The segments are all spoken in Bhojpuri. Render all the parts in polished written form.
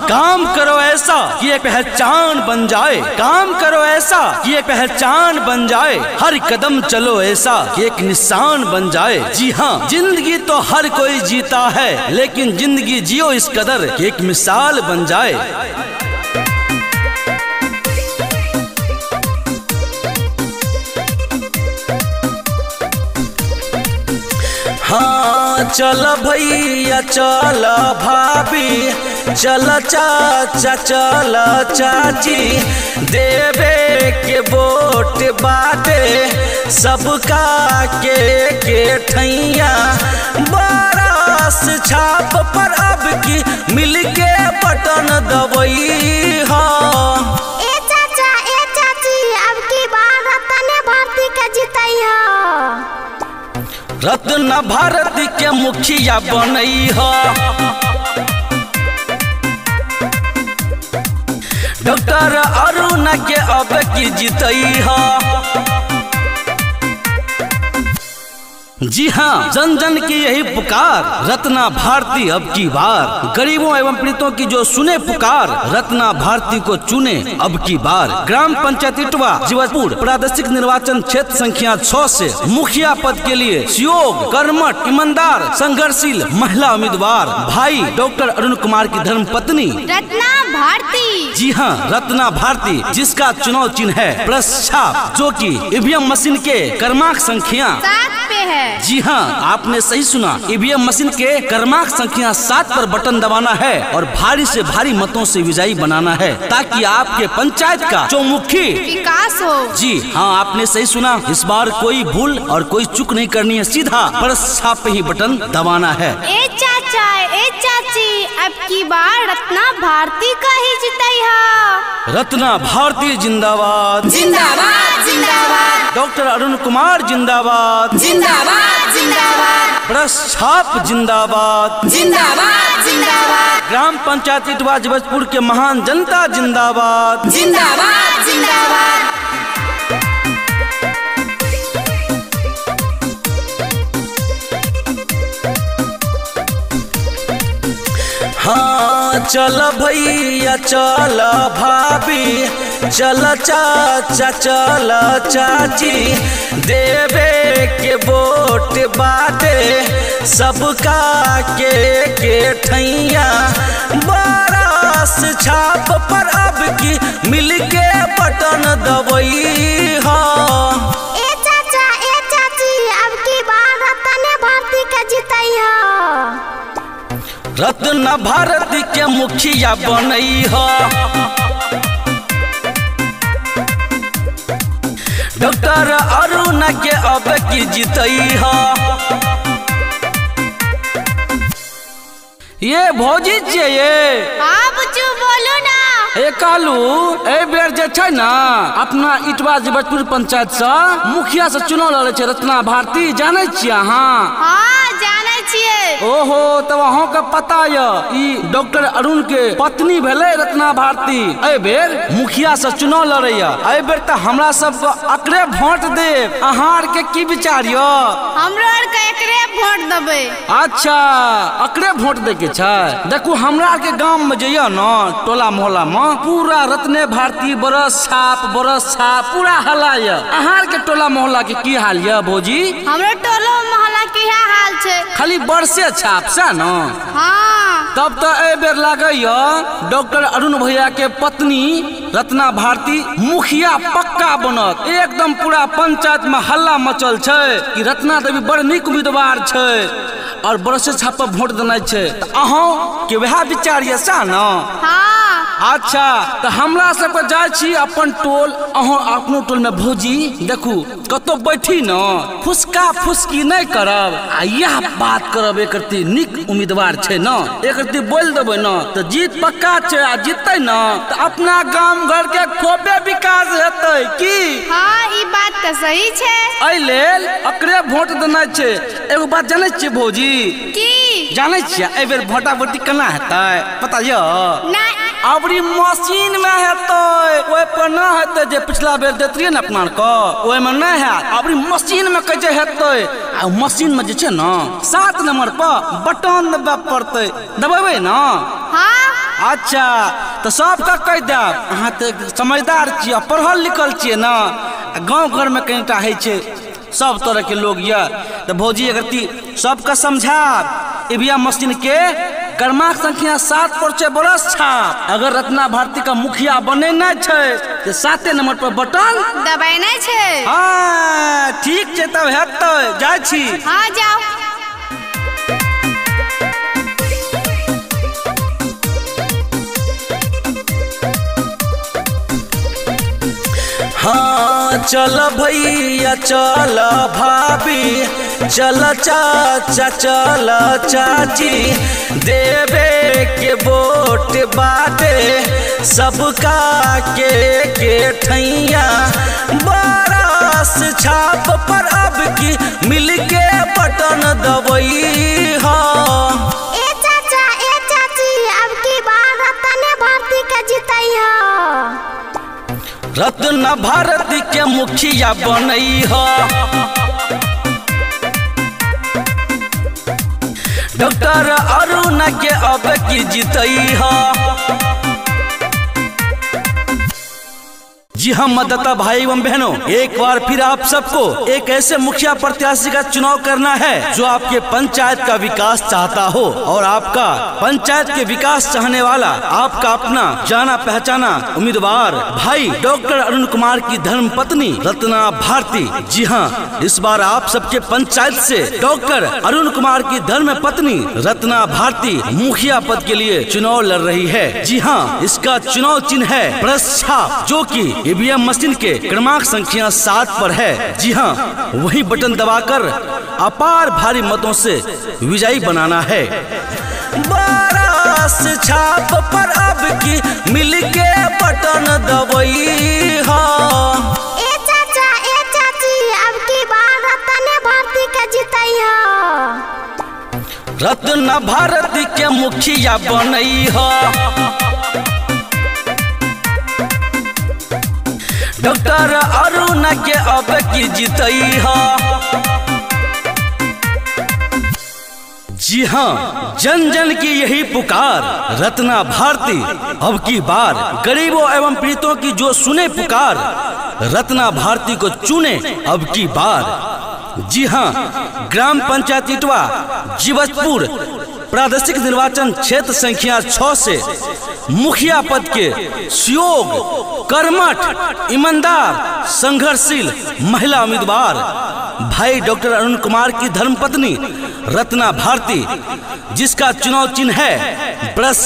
काम करो ऐसा कि ये पहचान बन जाए, काम करो ऐसा कि ये पहचान बन जाए, हर कदम चलो ऐसा कि एक निशान बन जाए। जी हाँ, जिंदगी तो हर कोई जीता है, लेकिन जिंदगी जियो इस कदर कि एक मिसाल बन जाए। हाँ चल भैया चल भाभी, चल चाचा चल चाची, देवे के वोट बाटे सबका के ठैया, बरस छाप पर अब की मिलके बटन दबई। हाँ ए चाचा ए चाची, अब की बार रतन भारती के जितई हो, रत्न भारती के मुखिया बनई हो, डॉक्टर अरुण के अब की जीतई हो। जी हाँ, जन जन की यही पुकार, रत्ना भारती अब की बार, गरीबों एवं पीड़ितों की जो सुने पुकार, रत्ना भारती को चुने अब की बार। ग्राम पंचायत इटवा जीवतपुर प्रादेशिक निर्वाचन क्षेत्र संख्या 6 से मुखिया पद के लिए सुयोग, कर्मठ, ईमानदार, संघर्षशील महिला उम्मीदवार भाई डॉक्टर अरुण कुमार की धर्म पत्नी रत्ना भारती। जी हाँ, रत्ना भारती, जिसका चुनाव चिन्ह है प्लस छाप, जो कि ईवीएम मशीन के क्रमांक संख्या 7 पे है। जी हाँ, आपने सही सुना, ईवीएम मशीन के क्रमांक संख्या 7 पर बटन दबाना है और भारी से भारी मतों से विजयी बनाना है, ताकि आपके पंचायत का चौमुखी विकास हो। जी हाँ, आपने सही सुना, इस बार कोई भूल और कोई चूक नहीं करनी है, सीधा प्लस छाप पे ही बटन दबाना है। ए चाचा ए चाची, अब की बार रत्ना भारती का ही जितई हो। रत्ना भारती जिंदाबाद जिंदाबाद जिंदाबाद, डॉक्टर अरुण कुमार जिंदाबाद जिंदाबाद जिंदाबाद, प्लस छाप जिंदाबाद जिंदाबाद जिंदाबाद, ग्राम पंचायत इटवा जीवतपुर के महान जनता जिंदाबाद जिंदाबाद जिंदाबाद। हाँ चल भैया चल भाभी, चल चाचा चल चाची, देवे के वोट बाटे सबका के ठैया, बरस छाप पर अब की मिलके बटन दबई। हाँ ए चाचा ए चाची, अब की बार रतन भारती के जितई हो, रत्न भारती के मुखिया बनई हो, डॉक्टर अरुण के अब की जीतई हो। ये भौजी छियै ये। हाँ बुच्चू बोलू ना। ए कालू, ए बेर जे छै ना अपना इटवा जीवतपुर पंचायत से मुखिया से चुनाव लड़े छै रत्ना भारती, जाने छियै अहाँ? हाँ जाने छियै। ओहो, तब अहाँ के पता य डॉक्टर अरुण के पत्नी भेले रत्ना भारती, ए बेर मुखिया से चुनाव लड़े, ए बेर तो हमरा सब को अकरे वोट देब। अहाँ के की विचार य? हमरो आर के एकरे वोट देबै। अच्छा, अकरे वोट दे के छै। देखू हमरा के गांव में जे य ना, टोला मोहल्ला में पूरा रत्ने भारती बरस छाप पूरा हल्ला य। अहाँ के टोला मोहल्ला के की हाल य भौजी? हमरो टोला मोहल्ला के यह हाल छै, खाली बरसे छाप से ना। हाँ तब तो ए बेर लागे डॉक्टर अरुण भैया के पत्नी रत्ना भारती मुखिया पक्का बनत। एकदम पूरा पंचायत में हल्ला मचल छै कि रत्ना देवी बड़ नीक उम्मीदवार छै और बरसे छाप पर वोट देना छै। अहाँ के वह विचार ये सा ना? हाँ। अच्छा, तो हमरा सब के जाय छी अपन टोल, अहाँ अपनो टोल में भौजी देखू कतो बैठी न, फुसका फुसकी नहीं करब आ यह बात करब एकरती नीक उम्मीदवार छै न, एकरती बोल देबै न तो जीत पक्का छै। आ जीतै न तो अपना गांव घर के खूबे विकास हेतै की? हाँ ई बात तो सही छै। एहि लेल अकरे वोट देना छै। एगो बात जानै छियै भौजी? की जानै छियै एहि बेर वोटा वोटी केना हेतै पता य? नहीं। अबरी मशीन में हेतै, ओइ पर न हेतै जे पिछला बेर देतियै न अपना को, ओइ में नहीं हैत। अबरी मशीन में कैसे हेतै? आ मशीन में जे छै न 7 नंबर पर बटन दबाबै पड़तै, दबाबै न? हाँ अच्छा तो सबका कह देब अहाँ तो समझदार छियै पढ़ल लिखल छियै ना गाँव घर में कनिटा है छै सब तरह के लोग ये तो भौजी अगर सबका समझाब ईवीएम मशीन के क्रमांक संख्या 7 पर छै बरस छाप अगर रत्ना भारती का मुखिया बनेना छै तो 7 नंबर पर बटन दबाइना छै। हाँ ठीक छै तब हेतै जाइ छी। हाँ जाओ। हाँ चल भैया चल भाभी चल चाचा चल चाची देवे के वोट बाटे सबका के ठैया बरस छाप पर अब की मिलके बटन दबई हाँ। ए चाची अब की बार रत्ना भारती का जीतई है। रत्ना भारती के मुखिया बनई हो डॉक्टर अरुण के अब की जीतई हो। जी हाँ मतदाता भाई एवं बहनों एक बार फिर आप सबको एक ऐसे मुखिया प्रत्याशी का चुनाव करना है जो आपके पंचायत का विकास चाहता हो और आपका पंचायत के विकास चाहने वाला आपका अपना जाना पहचाना उम्मीदवार भाई डॉक्टर अरुण कुमार की धर्म पत्नी रत्ना भारती। जी हाँ इस बार आप सबके पंचायत से डॉक्टर अरुण कुमार की धर्म पत्नी रत्ना भारती मुखिया पद के लिए चुनाव लड़ रही है। जी हाँ इसका चुनाव चिन्ह है ब्रश छाप जो की ईवीएम मशीन के क्रमांक संख्या 7 पर है। जी हाँ वही बटन दबाकर अपार भारी मतों से विजयी बनाना है। बरस छाप पर अब की मिलके बटन दबई हाँ। ए चाची अब की बार रत्ना भारती का जीतई है। रत्ना भारती के मुखिया बनई हो डॉक्टर अरुण के अब की जीतई हो। जी हाँ जन जन की यही पुकार रत्ना भारती अब की बार गरीबों एवं पीड़ितों की जो सुने पुकार रत्ना भारती को चुने अब की बार। जी हाँ ग्राम पंचायत इटवा जीवजपुर प्रादेशिक निर्वाचन क्षेत्र संख्या 6 से मुखिया पद के सुयोग कर्मठ ईमानदार संघर्षशील महिला उम्मीदवार भाई डॉक्टर अरुण कुमार की धर्मपत्नी रत्ना भारती जिसका चुनाव चिन्ह है ब्रश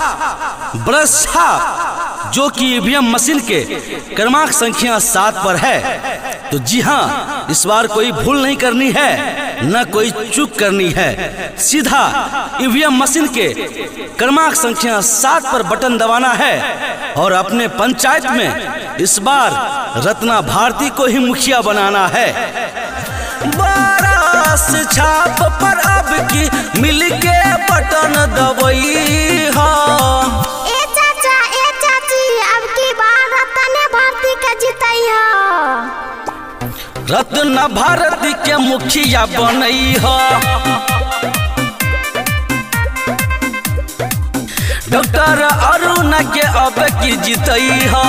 छाप जो कि ईवीएम मशीन के क्रमांक संख्या 7 पर है। तो जी हाँ इस बार कोई भूल नहीं करनी है न कोई चूक करनी है सीधा ईवीएम मशीन के क्रमांक संख्या 7 पर बटन दबाना है और अपने पंचायत में इस बार रत्ना भारती को ही मुखिया बनाना है। बरस छाप पर अब की मिलके बटन दबई हाँ। ए चाची अब की बार रत्ना भारती का जीतई है। रत्ना भारती के मुखिया बनई हो डॉक्टर अरुण के अब की जीतई हो।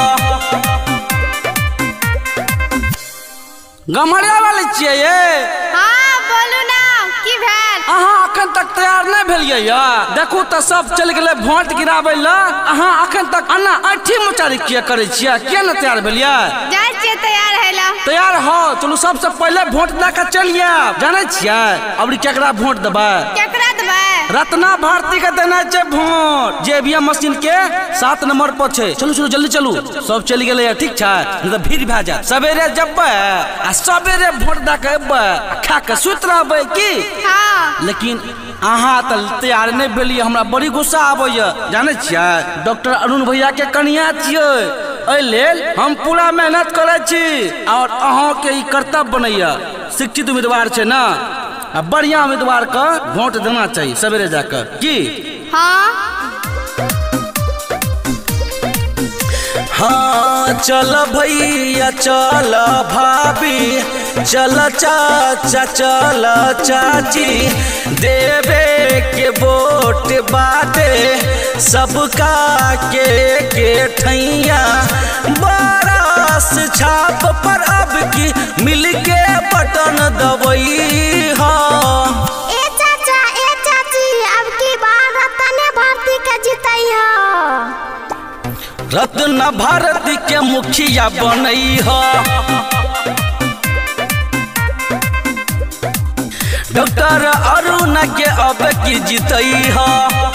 गमरिया वाले छियै ये? हाँ बोलू ना की भेल? अहाँ अखन तक तैयार नहीं भेलियै या? देखू तो सब चल गए वोट गिराबै ला अहाँ अखन तक अन्ना अठी मुचारी किया करे छियै किया न तैयार भेलियै? जाय छियै तैयार हैला। तैयार हो चलू सबसे पहले वोट दे के चलिए जाने छियै अबरी केकरा वोट देबै? केकरा देबै? रत्ना भारती के देना छै वोट जे ईवीएम मशीन के 7 नंबर पर छै। चलू जल्दी चलू सब चल गेलै ठीक छै नहीं तो भीड़ भए जायत। सवेरे जबै आ सवेरे वोट दे के एबै खा के सुत रहबै की? हाँ लेकिन अहाँ तो तैयार नहीं भेलियै हमरा बड़ी गुस्सा आबैया जाने छियै डॉक्टर अरुण भैया के कनिया छियै एहि लेल हम पूरा मेहनत करे छी और अहाँ के ई कर्तव्य बनैया शिक्षित उम्मीदवार छै ना आ बढ़िया उम्मीदवार के वोट देना चाहिए सवेरे जाकर की? हाँ हाँ चल भैया चल भाभी, चल चाचा चल चाची, देवे के वोट बाटे सबका के ठैया, बरस छाप पर अब की मिलके बटन दबई हा। ए चाची अब की बार रत्न भारती का जितई हा। रत्न भारती के मुखिया बनई हा। डॉक्टर अरुण के अब की जितई हा।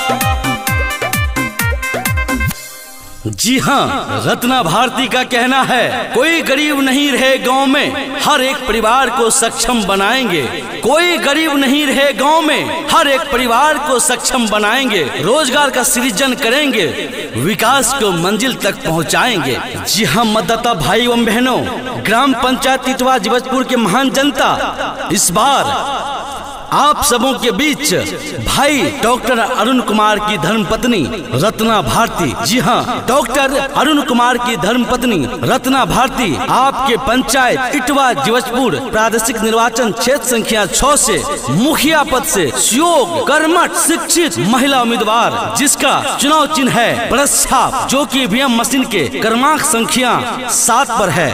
जी हाँ, रत्ना भारती का कहना है कोई गरीब नहीं रहे गांव में, हर एक परिवार को सक्षम बनाएंगे। कोई गरीब नहीं रहे गांव में, हर एक परिवार को सक्षम बनाएंगे। रोजगार का सृजन करेंगे, विकास को मंजिल तक पहुंचाएंगे। जी हाँ मतदाता भाई एवं बहनों, ग्राम पंचायत टिटवा जीवजपुर के महान जनता, इस बार आप सबों के बीच भाई डॉक्टर अरुण कुमार की धर्मपत्नी रत्ना भारती, जी हाँ डॉक्टर अरुण कुमार की धर्मपत्नी रत्ना भारती आपके पंचायत टिटवा जीवजपुर प्रादेशिक निर्वाचन क्षेत्र संख्या 6 से मुखिया पद से योग्य कर्मठ शिक्षित महिला उम्मीदवार, जिसका चुनाव चिन्ह है प्लस छाप, जो कि ईवीएम मशीन के क्रमांक संख्या 7 पर है।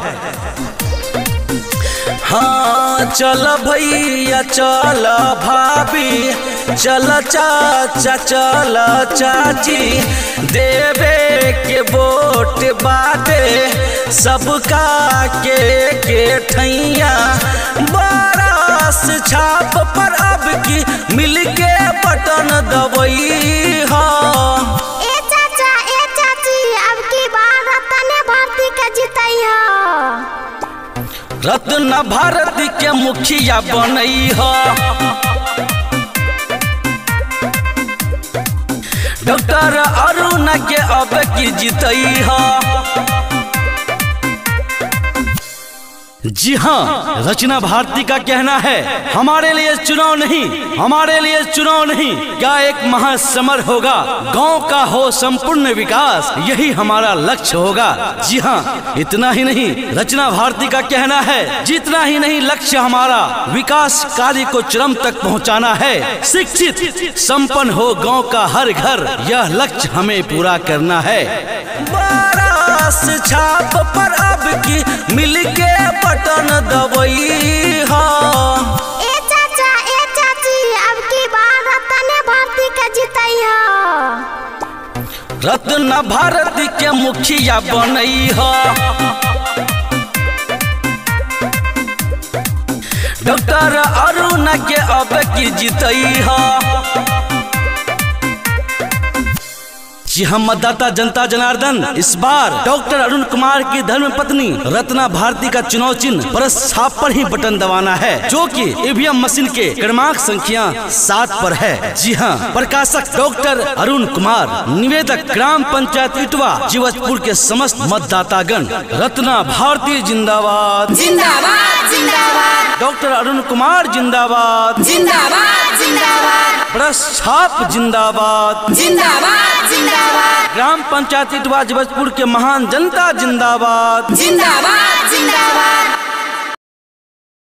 हाँ चल भैया चल भाभी, चल चाचा चल चाची, देवे के वोट बाटे सबका के ठैया, बरस छाप पर अब की मिलके बटन दबई हा। ए चाची अब की बार रत्न भारती का जितई हा। रत्ना भारती के मुखिया बनई हा। डॉक्टर अरुण के अब की जितई हा। जी हाँ, रचना भारती का कहना है हमारे लिए चुनाव नहीं, हमारे लिए चुनाव नहीं, क्या एक महासमर होगा, गांव का हो संपूर्ण विकास, यही हमारा लक्ष्य होगा। जी हाँ, इतना ही नहीं, रचना भारती का कहना है जितना ही नहीं, लक्ष्य हमारा विकास कार्य को चरम तक पहुंचाना है। शिक्षित संपन्न हो गांव का हर घर, यह लक्ष्य हमें पूरा करना है। बरस छाप पर अब की मिलके बटन दबई हा। ए चाची अब की बार रत्न भारती का जितई हा। रत्ना भारती के मुखिया बनई हा। डॉक्टर अरुण के अब की जितई हा। जी हम मतदाता जनता जनार्दन, इस बार डॉक्टर अरुण कुमार की धर्मपत्नी रत्ना भारती का चुनाव चिन्ह प्लस छाप पर ही बटन दबाना है, जो कि ईवीएम मशीन के क्रमांक संख्या 7 पर है। जी हाँ, प्रकाशक डॉक्टर अरुण कुमार, निवेदक ग्राम पंचायत टिटवा जीवजपुर के समस्त मतदातागण। रत्ना भारती जिंदाबाद जिंदाबाद जिंदाबाद, डॉक्टर अरुण कुमार जिंदाबाद जिंदाबाद जिंदाबाद, प्लस छाप जिंदाबाद जिंदाबाद जिंदाबाद, ग्राम पंचायत टिटवा जीवजपुर के महान जनता जिंदाबाद जिंदाबाद जिंदाबाद।